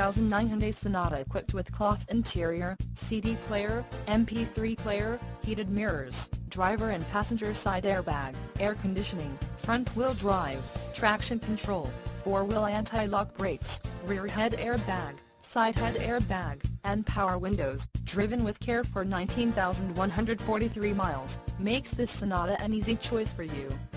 2009 Hyundai Sonata equipped with cloth interior, CD player, MP3 player, heated mirrors, driver and passenger side airbag, air conditioning, front-wheel drive, traction control, four-wheel anti-lock brakes, rear head airbag, side head airbag, and power windows. Driven with care for 19,143 miles, makes this Sonata an easy choice for you.